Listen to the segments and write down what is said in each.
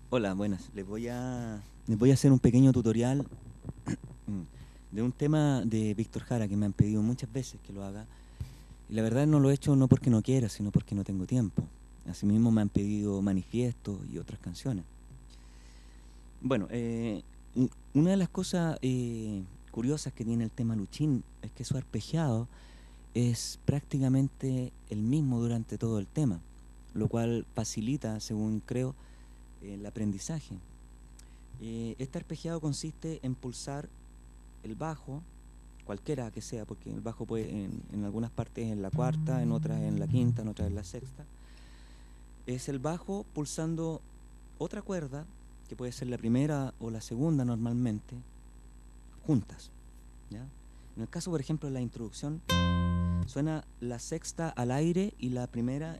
Hola, buenas. Les voy a hacer un pequeño tutorial de un tema de Víctor Jara que me han pedido muchas veces que lo haga. Y la verdad no lo he hecho no porque no quiera, sino porque no tengo tiempo. Asimismo me han pedido Manifiesto y otras canciones. Bueno, una de las cosas curiosas que tiene el tema Luchín es que su arpegiado es prácticamente el mismo durante todo el tema, lo cual facilita, según creo, el aprendizaje. Este arpegiado consiste en pulsar el bajo, cualquiera que sea, porque el bajo puede en algunas partes en la cuarta, en otras en la quinta, en otras en la sexta. Es el bajo pulsando otra cuerda, que puede ser la primera o la segunda normalmente, juntas, ¿ya? En el caso, por ejemplo, de la introducción, suena la sexta al aire y la primera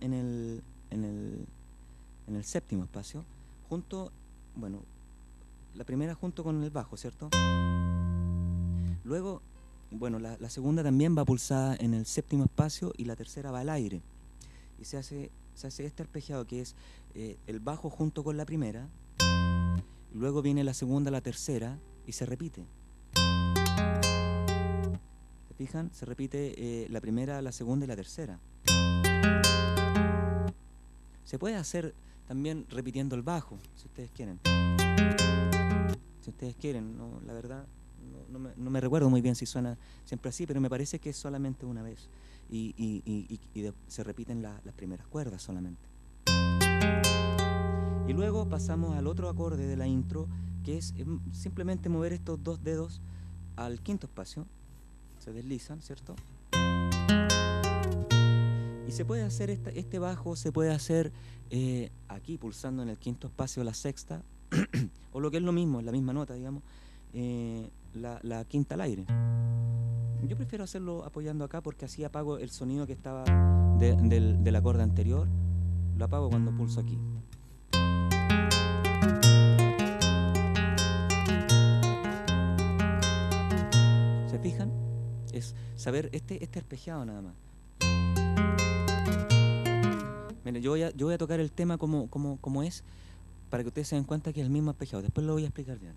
en el séptimo espacio, junto, bueno, la primera junto con el bajo, ¿cierto? Luego, bueno, la segunda también va pulsada en el séptimo espacio y la tercera va al aire. Y se hace este arpegiado que es el bajo junto con la primera, luego viene la segunda, la tercera y se repite. ¿Se fijan? Se repite la primera, la segunda y la tercera. Se puede hacer también repitiendo el bajo, si ustedes quieren. Si ustedes quieren, no, la verdad no me recuerdo muy bien si suena siempre así, pero me parece que es solamente una vez. Se repiten las primeras cuerdas solamente. Y luego pasamos al otro acorde de la intro, que es simplemente mover estos dos dedos al quinto espacio. Se deslizan, ¿cierto? Y se puede hacer este bajo, se puede hacer aquí pulsando en el quinto espacio la sexta, o lo que es lo mismo, en la misma nota, digamos, la quinta al aire. Yo prefiero hacerlo apoyando acá porque así apago el sonido que estaba del acorde anterior. Lo apago cuando pulso aquí. ¿Se fijan? Es saber este arpegiado nada más. Miren, yo voy a tocar el tema como es, para que ustedes se den cuenta que es el mismo arpegiado. Después lo voy a explicar bien.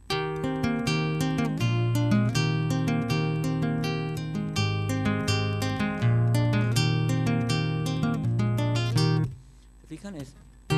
¿Se fijan? Es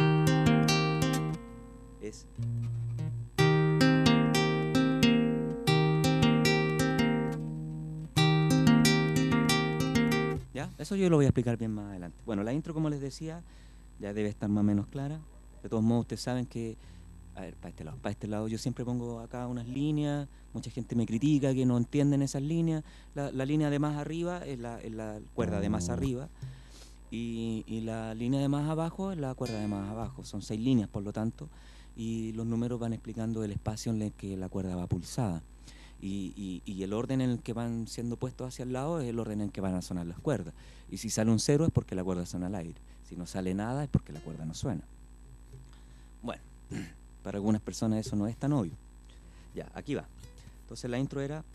¿ya? Eso yo lo voy a explicar bien más adelante. Bueno, la intro, como les decía, ya debe estar más o menos clara. De todos modos, ustedes saben que, a ver, para este lado yo siempre pongo acá unas líneas. Mucha gente me critica que no entienden esas líneas. La línea de más arriba es la cuerda de más arriba. Y la línea de más abajo es la cuerda de más abajo. Son 6 líneas, por lo tanto. Y los números van explicando el espacio en el que la cuerda va pulsada. Y el orden en el que van siendo puestos hacia el lado es el orden en que van a sonar las cuerdas. Y si sale un 0 es porque la cuerda suena al aire. Si no sale nada es porque la cuerda no suena. Bueno, para algunas personas eso no es tan obvio. Ya, aquí va. Entonces la intro era...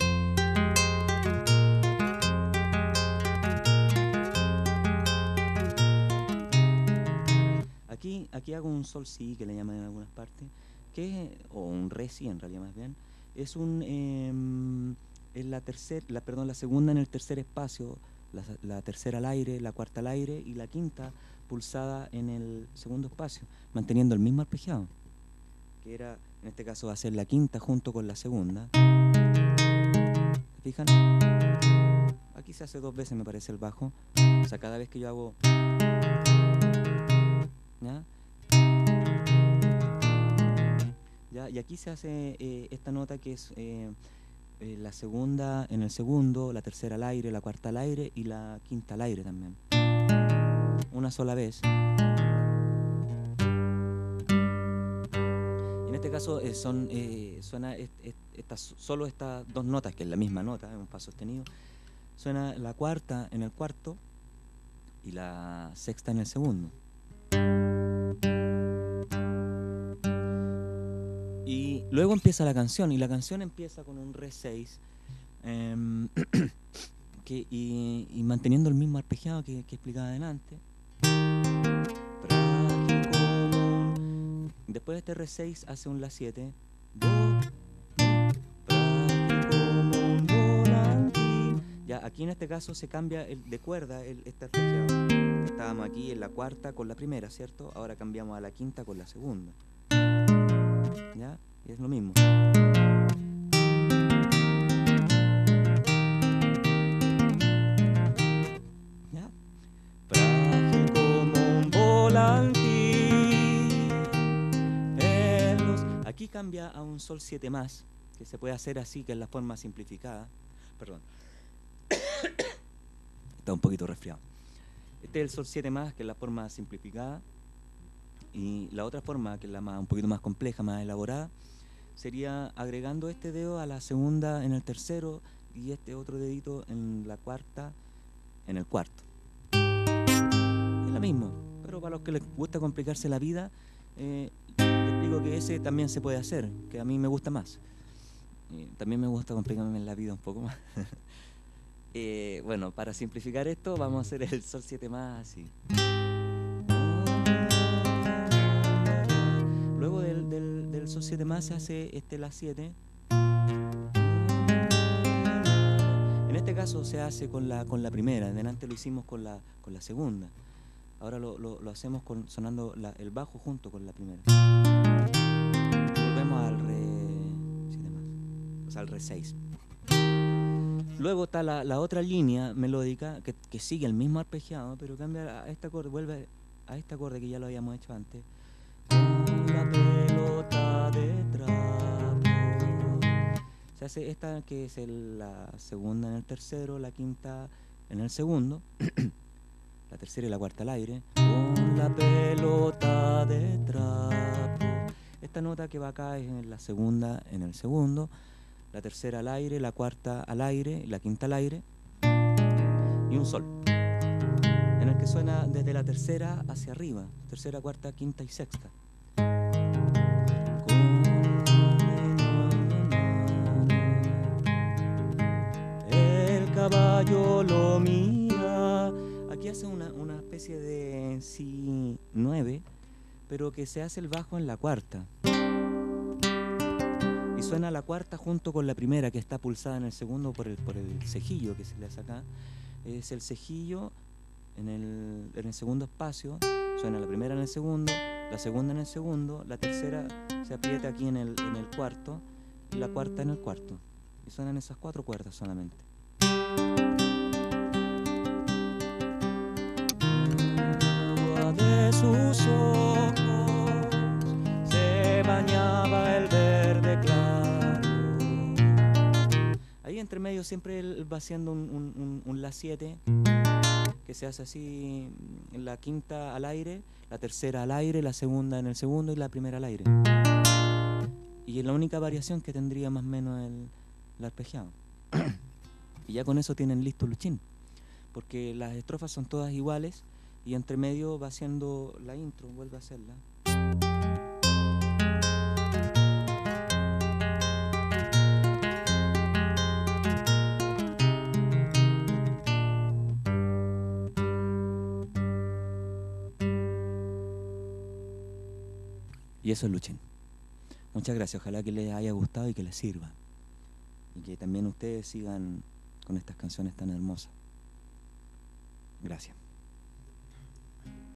Aquí hago un sol si, que le llaman en algunas partes, o un re si en realidad más bien, es la segunda en el tercer espacio, la tercera al aire, la cuarta al aire y la quinta pulsada en el segundo espacio, manteniendo el mismo arpegiado, que era, en este caso va a ser la quinta junto con la segunda. ¿Se fijan? Aquí se hace 2 veces, me parece, el bajo. O sea, cada vez que yo hago... ¿Ya? ¿Ya? Y aquí se hace esta nota que es la segunda en el segundo, la tercera al aire, la cuarta al aire y la quinta al aire también. Una sola vez. En este caso suena solo estas 2 notas, que es la misma nota, es un fa sostenido. Suena la cuarta en el cuarto y la sexta en el segundo. Y luego empieza la canción, y la canción empieza con un re 6, y manteniendo el mismo arpegiado que explicaba adelante. Después de este re6 hace un la7, do, frágil como un volantín. Ya, aquí en este caso se cambia de cuerda este arpegiado. Estábamos aquí en la cuarta con la primera, ¿cierto? Ahora cambiamos a la quinta con la segunda. ¿Ya? Y es lo mismo. ¿Ya? Frágil como un volantín. Aquí cambia a un sol 7 más, que se puede hacer así, que es la forma simplificada. Perdón. Está un poquito resfriado. Este es el sol 7 más, que es la forma simplificada. Y la otra forma, que es la un poquito más compleja, más elaborada, sería agregando este dedo a la segunda en el tercero y este otro dedito en la cuarta en el cuarto. Es lo mismo, pero para los que les gusta complicarse la vida, les explico que ese también se puede hacer, que a mí me gusta más. También me gusta complicarme la vida un poco más. Bueno, para simplificar esto, vamos a hacer el sol 7 más así. Luego del sol 7 más se hace la 7. En este caso se hace con la primera, delante lo hicimos con la segunda. Ahora lo hacemos sonando el bajo junto con la primera. Volvemos al re 7 más, o sea, al re 6. Luego está la otra línea melódica que sigue el mismo arpegiado, pero cambia a este acorde, vuelve a este acorde que ya lo habíamos hecho antes. Con la pelota de trapo. Se hace esta que es la segunda en el tercero, la quinta en el segundo, la tercera y la cuarta al aire. Con la pelota de trapo. Esta nota que va acá es en la segunda en el segundo, la tercera al aire, la cuarta al aire, la quinta al aire y un sol, en el que suena desde la tercera hacia arriba, tercera, cuarta, quinta y sexta. El caballo lo mira. Aquí hace una especie de si 9, pero que se hace el bajo en la cuarta. Y suena la cuarta junto con la primera, que está pulsada en el segundo por el cejillo que se le hace acá. Es el cejillo en el segundo espacio, suena la primera en el segundo, la segunda en el segundo, la tercera se aprieta aquí en el cuarto y la cuarta en el cuarto. Y suenan esas 4 cuerdas solamente. Agua de sus ojos se bañaba el verde claro. Ahí entre medio siempre él va haciendo un la 7, que se hace así, en la quinta al aire, la tercera al aire, la segunda en el segundo y la primera al aire. Y es la única variación que tendría más o menos el arpegiado. Y ya con eso tienen listo Luchín, porque las estrofas son todas iguales y entre medio va haciendo la intro, vuelve a hacerla. Y eso es Luchín. Muchas gracias, ojalá que les haya gustado y que les sirva. Y que también ustedes sigan con estas canciones tan hermosas. Gracias.